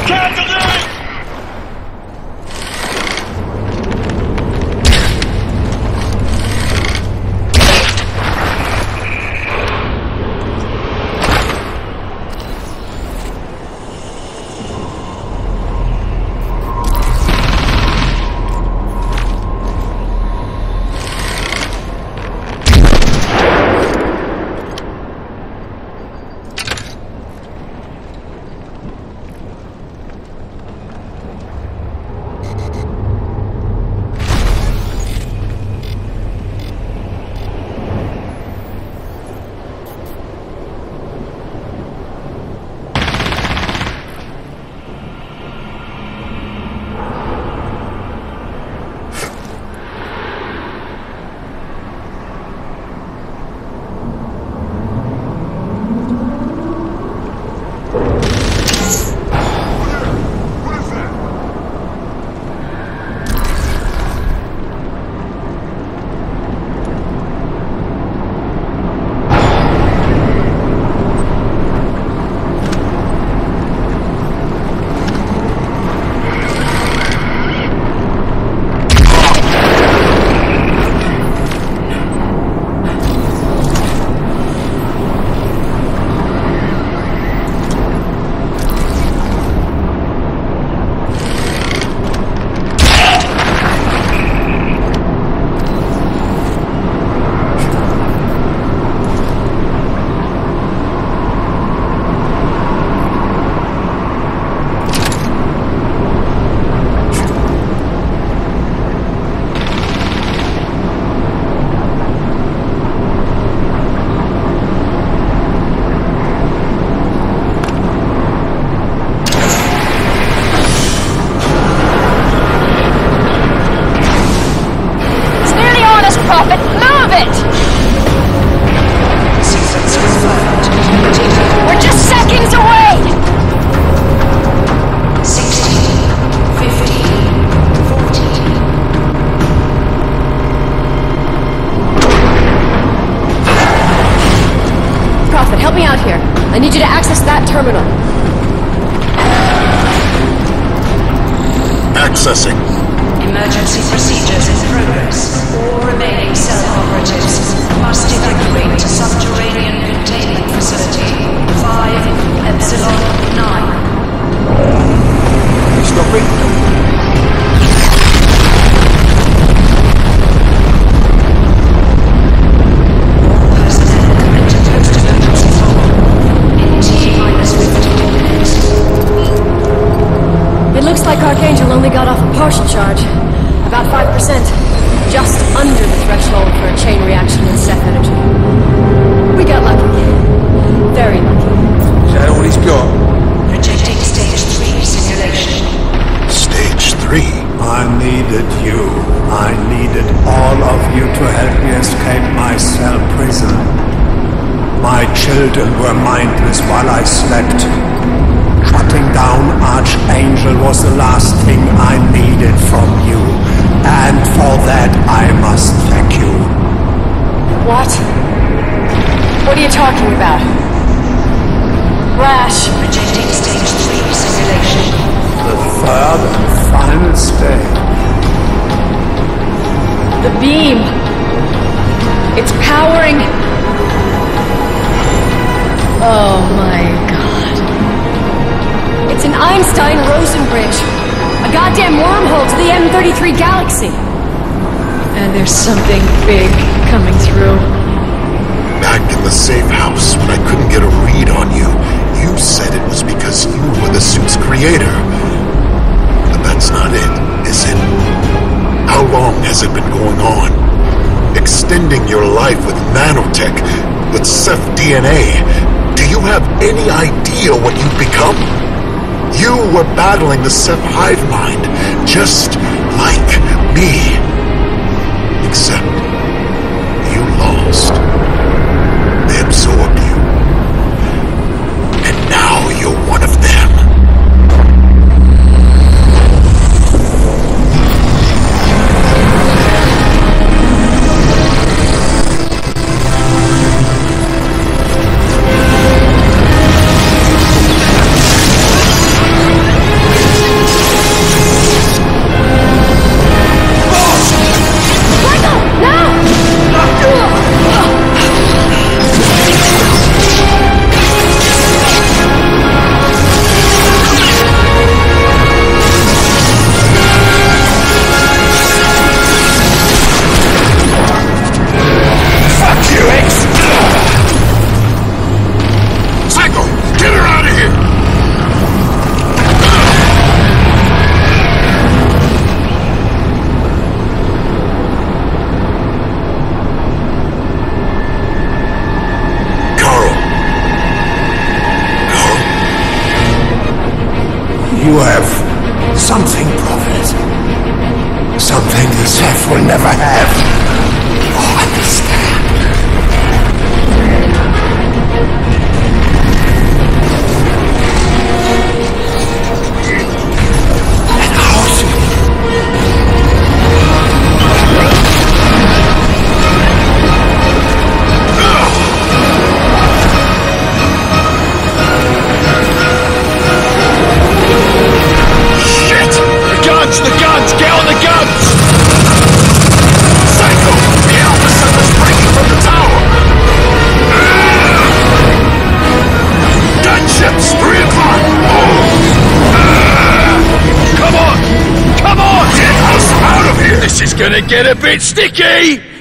terminal. Accessing. Emergency procedures in progress. All remaining cell operatives must evacuate to subterranean containment facility 5 Epsilon 9. Stopping. It looks like Archangel only got off a partial charge. About 5%. Just under the threshold for a chain reaction in ceph energy. We got lucky. Very lucky. Is that all he's got? Projecting stage 3 simulation. Stage 3? I needed you. I needed all of you to help me escape my cell prison. My children were mindless while I slept. Shutting down Archangel was the last thing I needed from you. And for that I must thank you. What? What are you talking about? Rash. Projecting stage 3 simulation. The third and final stage. The beam. It's powering. Oh my god. It's an Einstein-Rosen bridge. A goddamn wormhole to the M33 galaxy. And there's something big coming through. Back in the safe house, when I couldn't get a read on you, you said it was because you were the suit's creator. But that's not it, is it? How long has it been going on? Extending your life with nanotech, with ceph DNA. Do you have any idea what you've become? You were battling the ceph hive mind, just like me. Except, you lost. They absorbed you. And now you're one of them. You have something, Prophet. Something the ceph will never have. Oh, understand. An house. The guns! Get on the guns! Psycho! The Alpha Cell is breaking from the tower! Gunships! 3 o'clock! Come on! Come on! Get us out of here! This is gonna get a bit sticky!